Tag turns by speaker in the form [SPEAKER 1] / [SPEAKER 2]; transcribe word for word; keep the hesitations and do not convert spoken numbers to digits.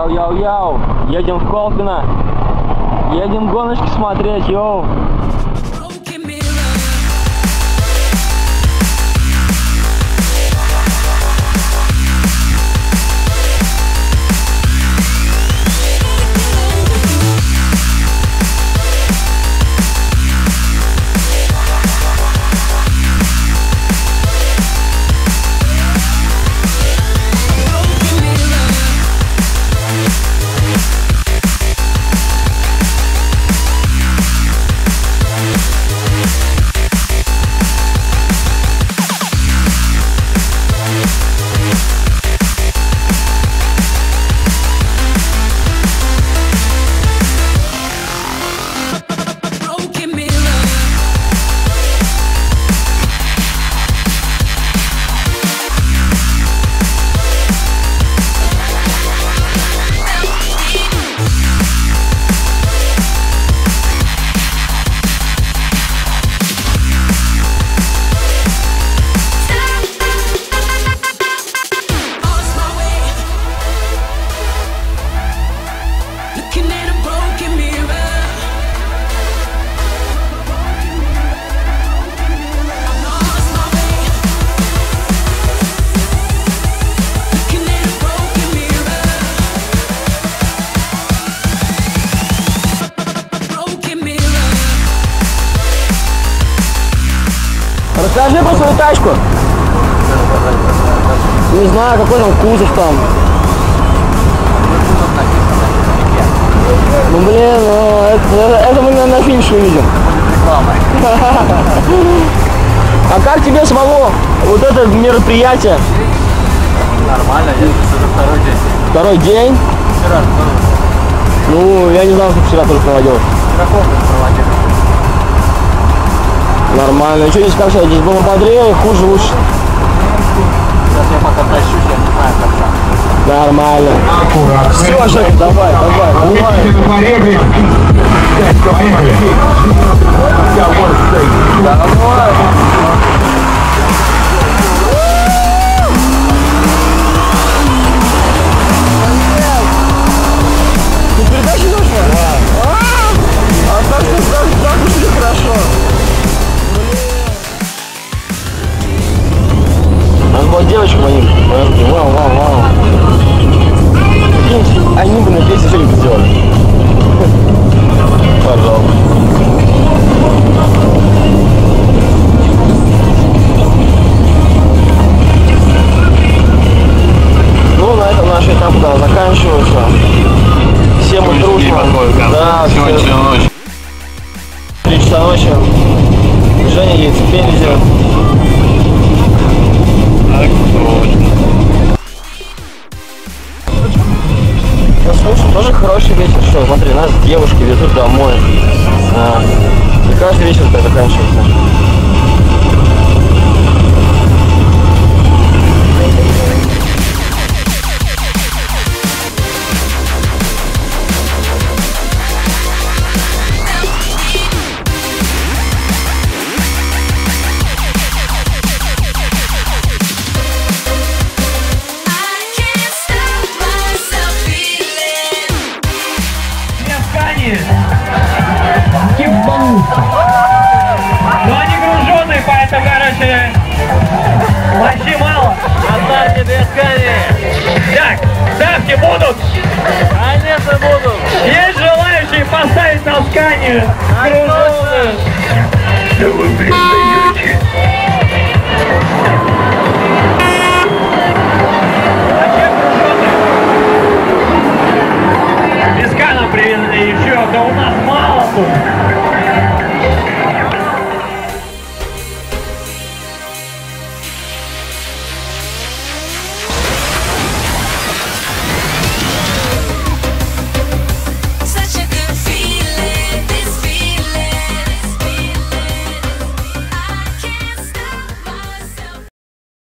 [SPEAKER 1] Йоу-йоу-йоу, едем в Колпино, едем гоночки смотреть, йоу. Расскажи про свою тачку. Не знаю, какой там кузов там. Ну блин, ну, это, это мы на финише увидим. А как тебе самому вот это мероприятие?
[SPEAKER 2] Нормально, я здесь уже второй день.
[SPEAKER 1] Второй день?
[SPEAKER 2] Вчера второй.
[SPEAKER 1] Ну, я не знал, что вчера тоже проводил.
[SPEAKER 2] Вчера проводил.
[SPEAKER 1] Нормально. Что здесь как сейчас? Здесь было бодрее, хуже, лучше.
[SPEAKER 2] Сейчас я пока тащусь, я не знаю, как там.
[SPEAKER 1] Нормально. Все, Жека, давай, давай, давай. Давай. Ты передачи нужно? Да. А так что так уж не хорошо. Надо было девочку по ним. Вау, вау, вау. Они бы на песне что-нибудь сделали. Пожалуйста. Ну, на этом наш этап да, заканчивается. Все мы дружно. Да, сегодня ночь. Три часа ночи. Женя едет в Пензе. Ну, слушай, тоже хороший вечер. Что, смотри, нас девушки везут домой. А, и каждый вечер так заканчивается.
[SPEAKER 3] Но они груженые, поэтому, короче, мочи мало.
[SPEAKER 2] Оставьте без Скани.
[SPEAKER 3] Так, ставки будут?
[SPEAKER 2] Конечно будут.
[SPEAKER 3] Есть желающие поставить на Скани груженую?